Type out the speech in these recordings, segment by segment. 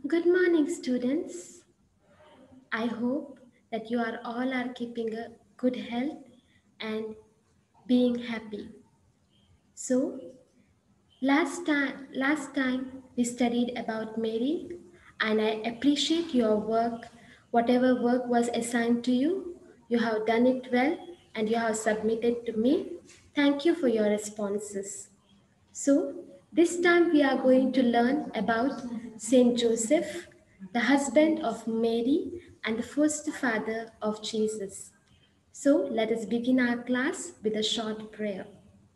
Good morning, students. I hope that you are all are keeping a good health and being happy. So, last time we studied about Mary, and I appreciate your work. Whatever work was assigned to you, you have done it well and you have submitted to me. Thank you for your responses. So, this time we are going to learn about Saint Joseph, the husband of Mary and the first father of Jesus. So, let us begin our class with a short prayer.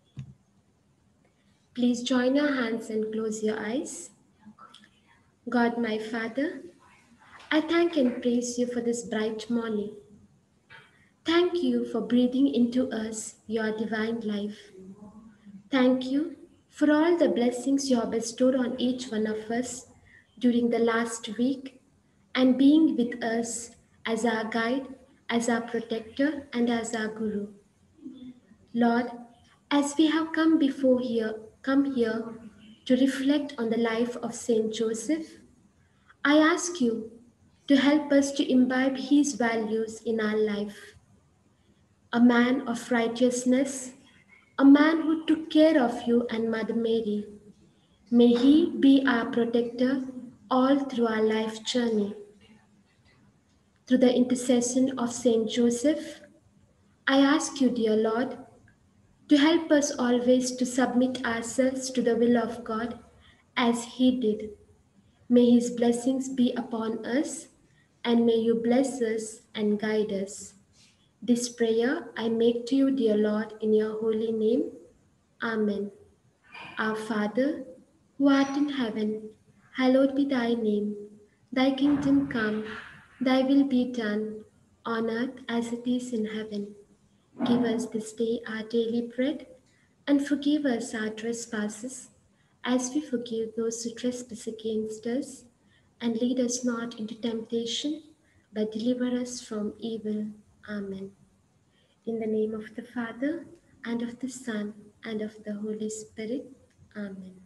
Please join your hands and close your eyes. God, my Father, I thank and praise you for this bright morning. Thank you for breathing into us your divine life. Thank you for all the blessings you have bestowed on each one of us during the last week and being with us as our guide, as our protector, and as our guru. Lord, as we have come here to reflect on the life of Saint Joseph, I ask you to help us to imbibe his values in our life. A man of righteousness, a man who took care of you and Mother Mary. May he be our protector all through our life journey. Through the intercession of Saint Joseph, I ask you, dear Lord, to help us always to submit ourselves to the will of God as he did. May his blessings be upon us, and may you bless us and guide us. This prayer I make to you, dear Lord, in your holy name. Amen. Our Father, who art in heaven, hallowed be thy name. Thy kingdom come, thy will be done, on earth as it is in heaven. Give us this day our daily bread, and forgive us our trespasses, as we forgive those who trespass against us. And lead us not into temptation, but deliver us from evil. Amen. In the name of the Father, and of the Son, and of the Holy Spirit. Amen.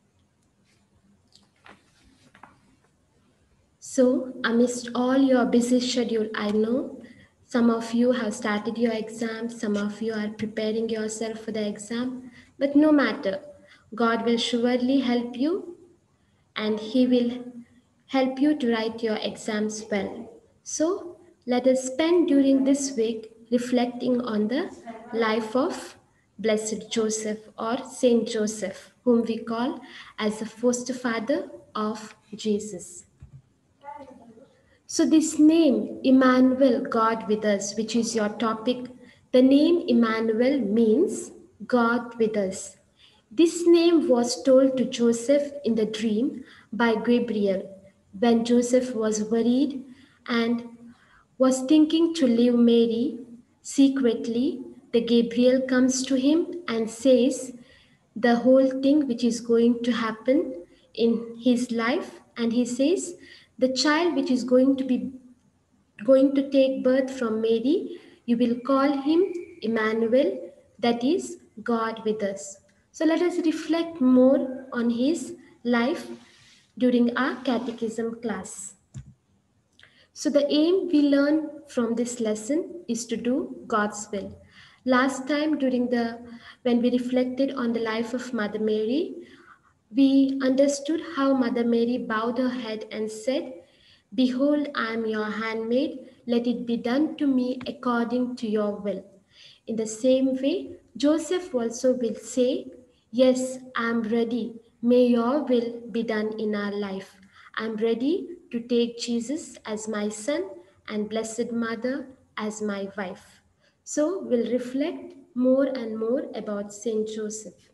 So, amidst all your busy schedule, I know some of you have started your exam, some of you are preparing yourself for the exam, but no matter, God will surely help you and He will help you to write your exams well. So, let us spend during this week reflecting on the life of Blessed Joseph or Saint Joseph, whom we call as the foster father of Jesus. So, this name, Emmanuel, God with us, which is your topic, the name Emmanuel means God with us. This name was told to Joseph in the dream by Gabriel when Joseph was worried and was thinking to leave Mary secretly. The Gabriel comes to him and says the whole thing which is going to happen in his life, and he says the child which is going to take birth from Mary, you will call him Emmanuel, that is God with us. So let us reflect more on his life during our catechism class. So the aim we learn from this lesson is to do God's will. Last time when we reflected on the life of Mother Mary, we understood how Mother Mary bowed her head and said, "Behold, I am your handmaid, let it be done to me according to your will." In the same way, Joseph also will say, "Yes, I am ready. May your will be done in our life. I am ready to take Jesus as my son and Blessed Mother as my wife." So, we'll reflect more and more about Saint Joseph.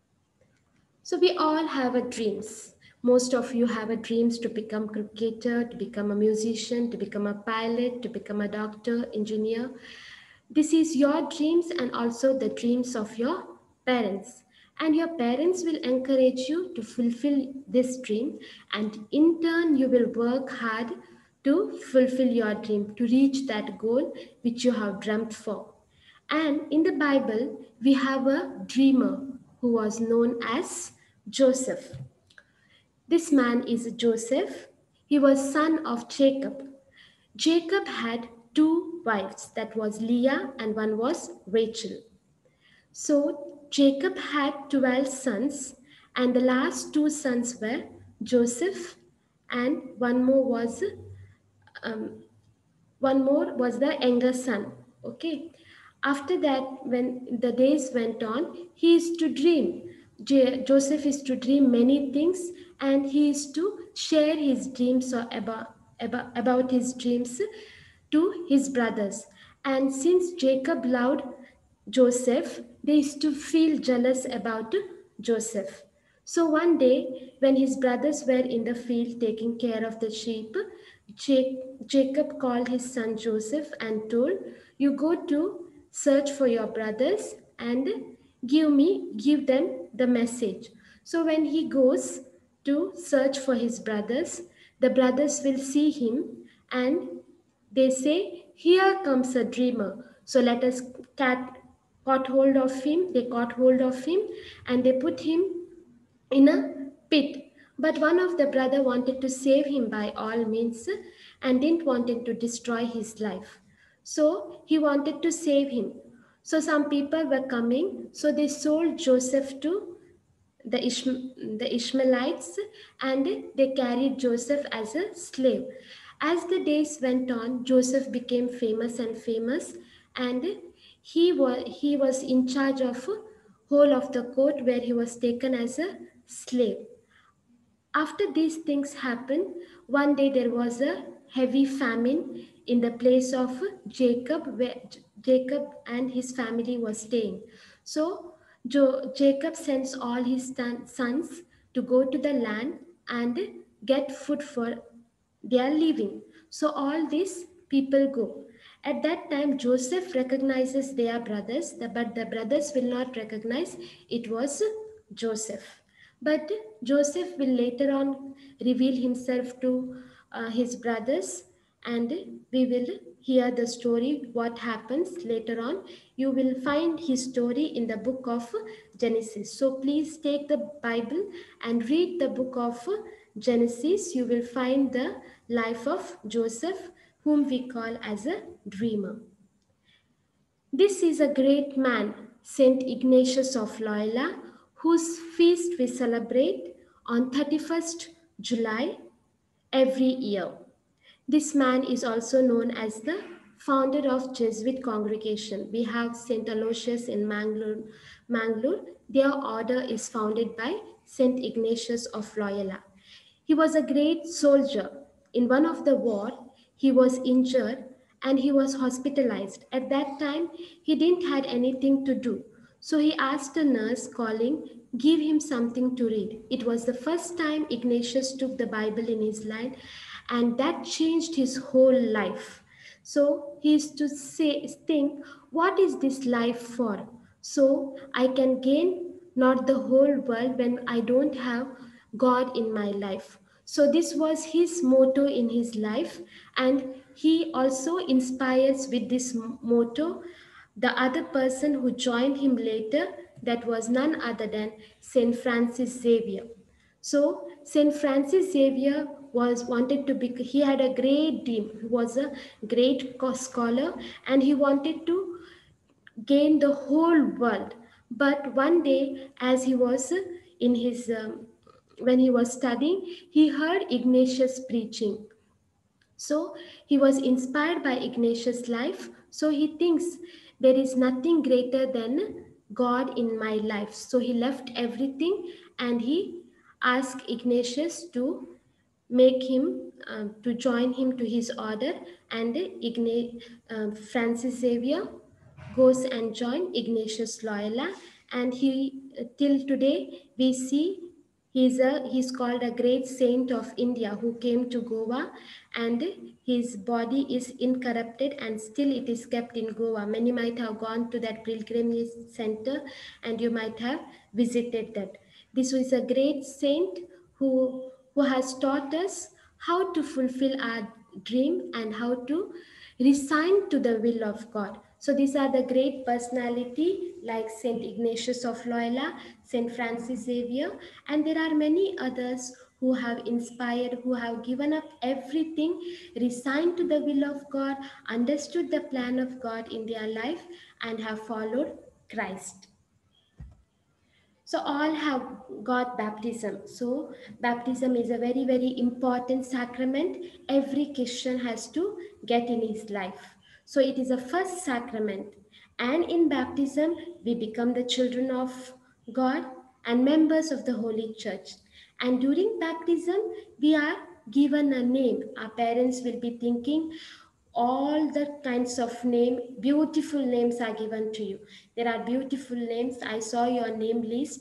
So we all have a dreams. Most of you have a dreams to become cricketer, to become a musician, to become a pilot, to become a doctor, engineer. This is your dreams and also the dreams of your parents. And your parents will encourage you to fulfill this dream, and in turn you will work hard to fulfill your dream, to reach that goal which you have dreamt for. And in the Bible, we have a dreamer who was known as Joseph. This man is Joseph. He was son of Jacob. Jacob had two wives, that was Leah and one was Rachel. So Jacob had 12 sons, and the last two sons were Joseph, and um, one more was the younger son. Okay. After that, when the days went on, he is to dream. Joseph is to dream many things, and he is to share his dreams or about his dreams to his brothers. And since Jacob loved Joseph, they used to feel jealous about Joseph. So one day, when his brothers were in the field taking care of the sheep, Jacob called his son Joseph and told, "You go to search for your brothers and give them the message." So when he goes to search for his brothers, the brothers will see him and they say, "Here comes a dreamer. So let us caught hold of him." They caught hold of him and they put him in a pit. But one of the brother wanted to save him by all means and didn't want him to destroy his life. So he wanted to save him. So some people were coming, so they sold Joseph to the Ishmaelites, and they carried Joseph as a slave. As the days went on, Joseph became famous and famous, and he was in charge of whole of the court where he was taken as a slave. After these things happened, one day there was a heavy famine in the place of Jacob, where Jacob and his family was staying. So Jacob sends all his sons to go to the land and get food for their living. So all these people go. At that time, Joseph recognizes their brothers, but the brothers will not recognize it was Joseph. But Joseph will later on reveal himself to his brothers, and we will hear the story what happens later on. You will find his story in the book of Genesis. So please take the Bible and read the book of Genesis. You will find the life of Joseph, whom we call as a dreamer. This is a great man, Saint Ignatius of Loyola, whose feast we celebrate on 31st July every year. This man is also known as the founder of Jesuit congregation. We have Saint Aloysius in Mangalore. Their order is founded by Saint Ignatius of Loyola. He was a great soldier. In one of the war, he was injured and he was hospitalized. At that time, he didn't had anything to do. So he asked a nurse calling, "Give him something to read." It was the first time Ignatius took the Bible in his life, and that changed his whole life. So he used to think, what is this life for? So I can gain not the whole world when I don't have God in my life. So this was his motto in his life, and he also inspires with this motto the other person who joined him later, that was none other than Saint Francis Xavier. So Saint Francis Xavier was wanted to be. He had a great dream. He was a great scholar, and he wanted to gain the whole world. But one day, as he was in his when he was studying, he heard Ignatius preaching. So he was inspired by Ignatius' life. So he thinks there is nothing greater than God in my life. So he left everything and he asked Ignatius to make him to join him to his order. And Francis Xavier goes and join Ignatius Loyola, and he till today we see he's called a great saint of India who came to Goa, and his body is incorrupted and still it is kept in Goa. Many might have gone to that pilgrimage center and you might have visited that. This was a great saint who has taught us how to fulfill our dream and how to resign to the will of God. So these are the great personality like Saint Ignatius of Loyola, Saint Francis Xavier, and there are many others who have inspired, who have given up everything, resigned to the will of God, understood the plan of God in their life, and have followed Christ. So all have got baptism. So baptism is a very, very important sacrament every Christian has to get in his life. So it is a first sacrament. And in baptism, we become the children of God and members of the Holy Church. And during baptism, we are given a name. Our parents will be thinking, all the kinds of name, beautiful names are given to you. There are beautiful names. I saw your name list.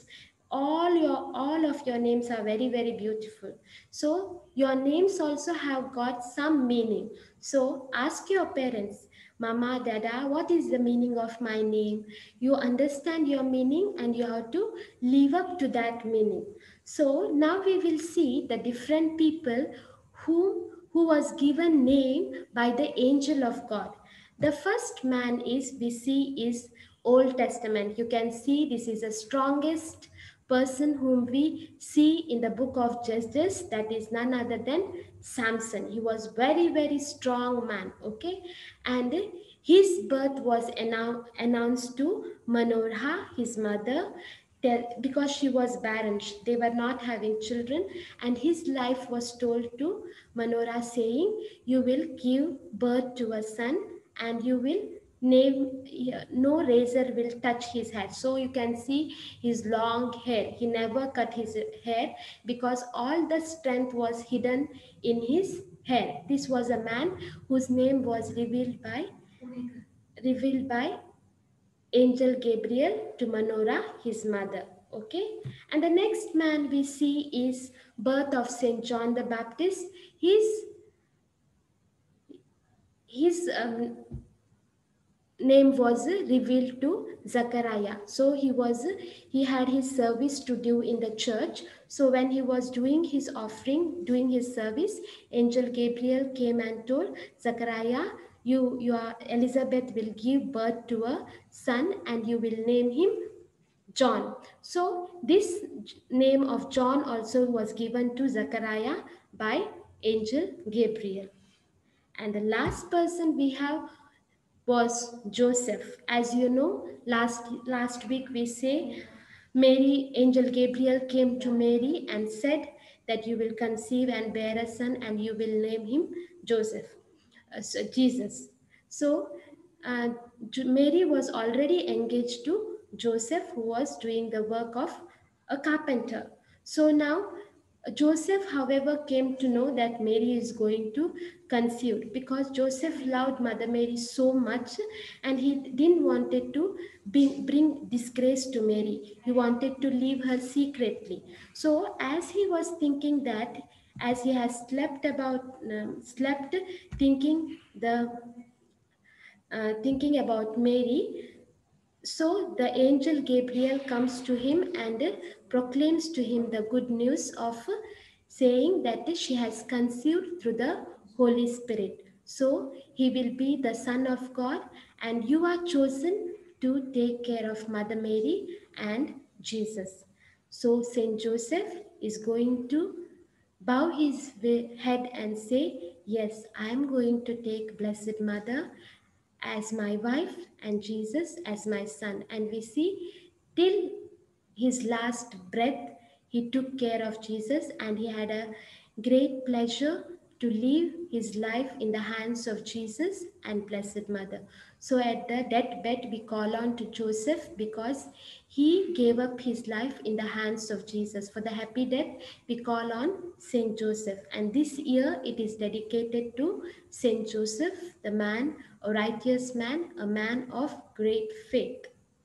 All of your names are very, very beautiful. So your names also have got some meaning. So ask your parents, Mama, Dada, what is the meaning of my name? You understand your meaning and you have to live up to that meaning. So now we will see the different people who was given name by the angel of God. The first man is we see is Old Testament. You can see this is the strongest person whom we see in the book of Judges, that is none other than Samson. He was very, very strong man, okay? And his birth was announced to Manoah, his mother, because she was barren. They were not having children, and his life was told to Manoah, saying, you will give birth to a son, and you will name, no razor will touch his head. So you can see his long hair. He never cut his hair because all the strength was hidden in his hair. This was a man whose name was revealed by angel Gabriel to Manoah, his mother. Okay, and the next man we see is birth of Saint John the Baptist. His name was revealed to Zachariah. So he had his service to do in the church. So when he was doing his offering, doing his service, angel Gabriel came and told Zachariah, your Elizabeth will give birth to a son, and you will name him John. So this name of John also was given to Zechariah by angel Gabriel. And the last person we have was Joseph. As you know, last week we say Mary, angel Gabriel came to Mary and said that you will conceive and bear a son, and you will name him Joseph, Jesus. So uh, Mary was already engaged to Joseph, who was doing the work of a carpenter. So now Joseph, however, came to know that Mary is going to conceive, because Joseph loved Mother Mary so much, and he didn't wanted to bring disgrace to Mary. He wanted to leave her secretly. So as he was thinking that, as he has slept thinking the thinking about Mary, so the angel Gabriel comes to him and proclaims to him the good news of saying that she has conceived through the Holy Spirit. So he will be the Son of God, and you are chosen to take care of Mother Mary and Jesus. So Saint Joseph is going to bow his head and say, yes, I am going to take Blessed Mother as my wife and Jesus as my son. And we see till his last breath, he took care of Jesus, and he had a great pleasure to live his life in the hands of Jesus and Blessed Mother. So at the deathbed, we call on to Joseph because he gave up his life in the hands of Jesus. For the happy death, we call on Saint Joseph. And this year, it is dedicated to Saint Joseph, the man, a righteous man, a man of great faith.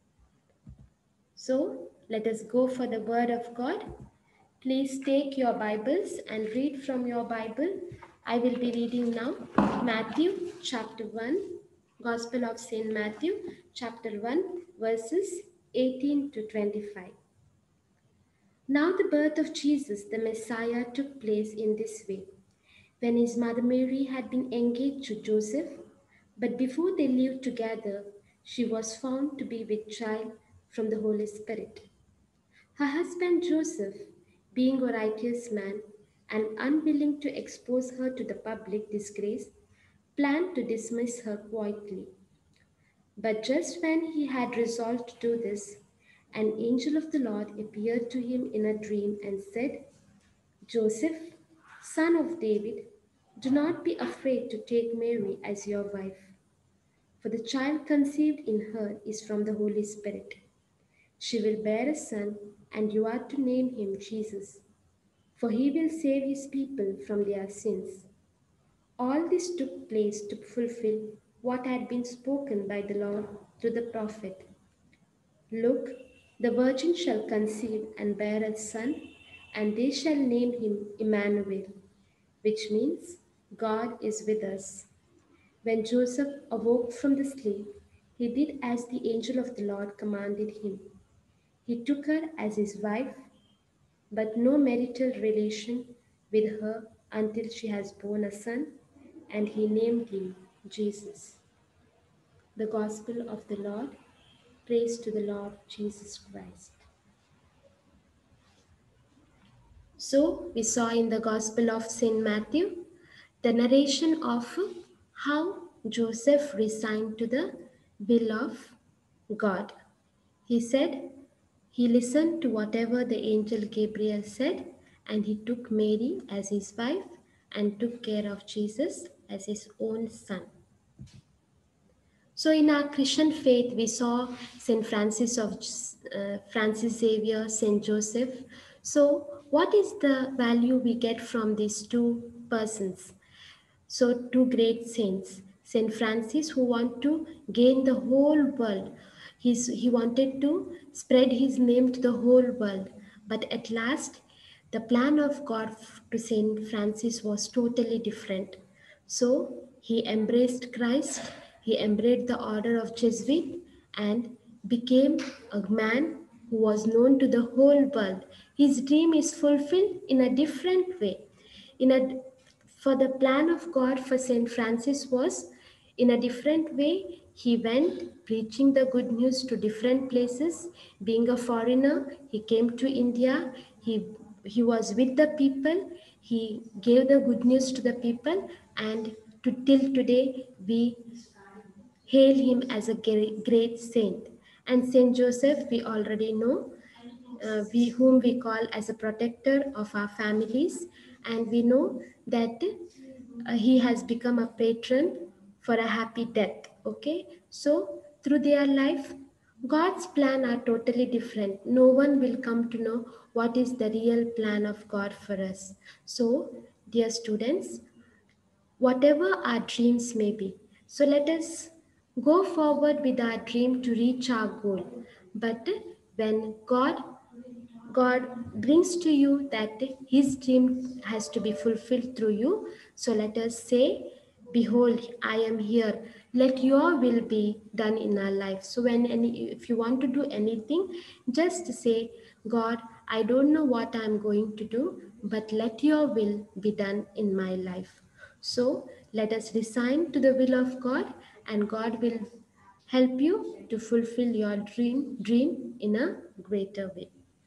So let us go for the word of God. Please take your Bibles and read from your Bible. I will be reading now Matthew chapter 1, Gospel of St. Matthew chapter 1, verses 18 to 25. Now the birth of Jesus, the Messiah, took place in this way. When his mother Mary had been engaged to Joseph, but before they lived together, she was found to be with child from the Holy Spirit. Her husband Joseph, being a righteous man, and unwilling to expose her to the public disgrace, planned to dismiss her quietly. But just when he had resolved to do this, an angel of the Lord appeared to him in a dream and said, Joseph, son of David, do not be afraid to take Mary as your wife, for the child conceived in her is from the Holy Spirit. She will bear a son, and you are to name him Jesus, for he will save his people from their sins. All this took place to fulfill what had been spoken by the Lord through the prophet. Look, the virgin shall conceive and bear a son, and they shall name him Emmanuel, which means God is with us. When Joseph awoke from the sleep, he did as the angel of the Lord commanded him. He took her as his wife, but no marital relation with her until she has borne a son, and he named him Jesus. The Gospel of the Lord. Praise to the Lord Jesus Christ. So, we saw in the Gospel of St. Matthew the narration of how Joseph resigned to the will of God. He said he listened to whatever the angel Gabriel said, and he took Mary as his wife and took care of Jesus as his own son. So, in our Christian faith, we saw Saint Francis of Francis Xavier, Saint Joseph. So, what is the value we get from these two persons? So, two great saints, Saint Francis, who want to gain the whole world. He wanted to spread his name to the whole world, but at last, the plan of God to Saint Francis was totally different. So he embraced Christ, he embraced the order of Jesuit, and became a man who was known to the whole world. His dream is fulfilled in a different way. In a For the plan of God for Saint Francis was in a different way. He went preaching the good news to different places. Being a foreigner, he came to India. He was with the people. He gave the good news to the people, and till today we hail him as a great saint. And Saint Joseph, we already know, whom we call as a protector of our families, and we know that he has become a patron for a happy death. Okay, so through their life, God's plan are totally different. No one will come to know what is the real plan of God for us. So, dear students, whatever our dreams may be. So let us go forward with our dream to reach our goal. But when God brings to you that his dream has to be fulfilled through you, so let us say, behold, I am here. Let your will be done in our life. So if you want to do anything, just say, God, I don't know what I'm going to do, but let your will be done in my life. So let us resign to the will of God, and God will help you to fulfill your dream in a greater way.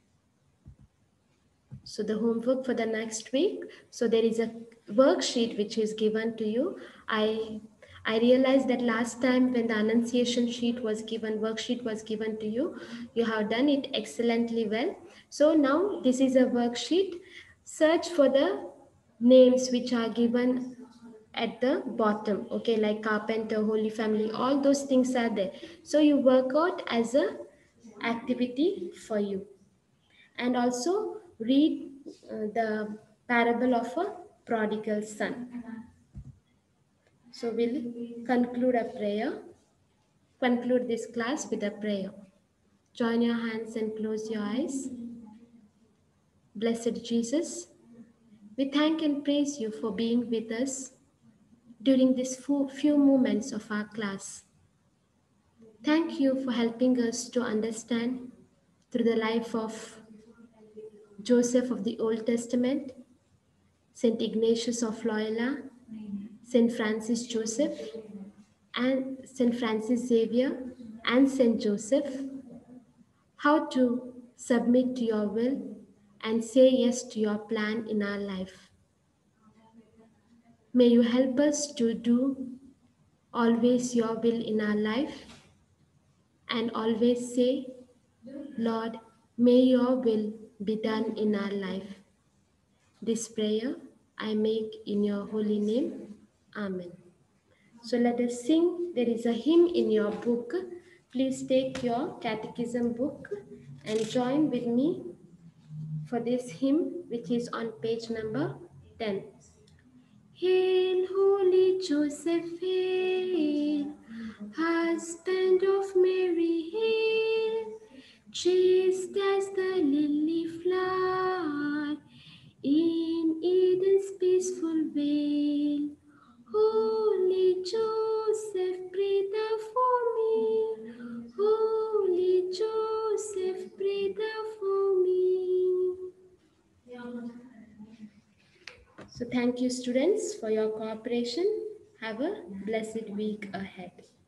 So the homework for the next week. So there is a worksheet which is given to you. I realized that last time when the annunciation worksheet was given to you, you have done it excellently well. So now this is a worksheet. Search for the names which are given at the bottom, okay, like carpenter, holy family, all those things are there. So you work out as a activity for you, and also read the parable of a prodigal son. So we'll conclude this class with a prayer. Join your hands and close your eyes. Blessed Jesus, we thank and praise you for being with us during these few moments of our class. Thank you for helping us to understand through the life of Joseph of the Old Testament, Saint Ignatius of Loyola, Saint Francis Joseph, and Saint Francis Xavier, and Saint Joseph, how to submit to your will and say yes to your plan in our life. May you help us to do always your will in our life and always say, Lord, may your will be done in our life. This prayer I make in your holy name. Amen. So let us sing. There is a hymn in your book. Please take your catechism book and join with me for this hymn, which is on page number 10. Hail, Holy Joseph, hail, husband of Mary, hail, chaste as the lily flower in Eden's peaceful vale. Holy Joseph, pray thou for me. Holy Joseph, pray thou for me. So thank you, students, for your cooperation. Have a blessed week ahead.